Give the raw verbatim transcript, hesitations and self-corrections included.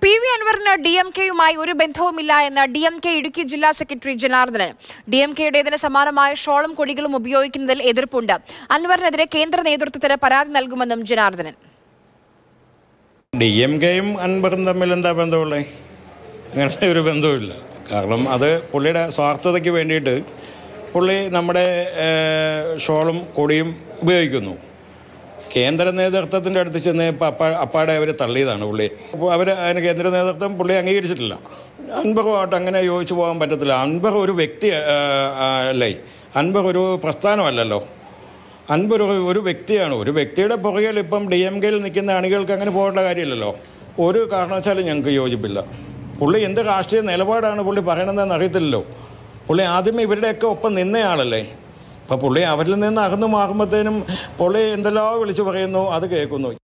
P V അൻവറിന് D M കെയുമായി ഒരു ബന്ധവുമില്ല എന്ന് ഡി എം കെ ഇടുക്കി ജില്ലാ സെക്രട്ടറി ജനാർദ്ദനൻ. ഡി എം കെയുടേതിന് സമാനമായ ഷോളും കൊടികളും ഉപയോഗിക്കുന്നതിൽ എതിർപ്പുണ്ട്. അൻവറിനെതിരെ കേന്ദ്ര നേതൃത്വത്തിന് പരാതി നൽകുമെന്നും ജനാർദ്ദനൻ. ഡി എം കെയും അൻവറും തമ്മിൽ എന്താ ബന്ധമുള്ളത്? അങ്ങനത്തെ ഒരു ബന്ധവുമില്ല. കാരണം അത് പുള്ളിയുടെ സ്വാർത്ഥതയ്ക്ക് വേണ്ടിയിട്ട് പുള്ളി നമ്മുടെ ഷോളും കൊടിയും ഉപയോഗിക്കുന്നു. കേന്ദ്ര നേതൃത്വത്തിൻ്റെ അടുത്ത് ചെന്ന് ഇപ്പം അപ്പ അപ്പാടെ അവർ തള്ളിയതാണ് പുള്ളി. അപ്പോൾ അവർ അതിന് കേന്ദ്ര നേതൃത്വം പുള്ളി അംഗീകരിച്ചിട്ടില്ല. അൻവറുമായിട്ട് അങ്ങനെ യോജിച്ചു പോകാൻ പറ്റത്തില്ല. അൻവർ ഒരു വ്യക്തി അല്ലേ, അൻവർ ഒരു പ്രസ്ഥാനമല്ലല്ലോ. അൻവർ ഒരു വ്യക്തിയാണ്. ഒരു വ്യക്തിയുടെ പുറകിൽ ഇപ്പം ഡി എം കെയിൽ നിൽക്കുന്ന അണികൾക്ക് അങ്ങനെ പോകേണ്ട കാര്യമില്ലല്ലോ. ഒരു കാരണവശാലും ഞങ്ങൾക്ക് യോജിപ്പില്ല. പുള്ളി എന്ത് രാഷ്ട്രീയ നിലപാടാണ് പുള്ളി പറയണമെന്ന് അറിയത്തില്ലല്ലോ. പുള്ളി ആദ്യമേ ഇവരുടെയൊക്കെ ഒപ്പം നിന്നയാളല്ലേ. അപ്പോൾ പുള്ളി അവരിൽ നിന്ന് അകന്നു മാറുമ്പോഴത്തേനും പുള്ളി എന്തെല്ലാം വിളിച്ചു പറയുന്നു അത് കേൾക്കുന്നു.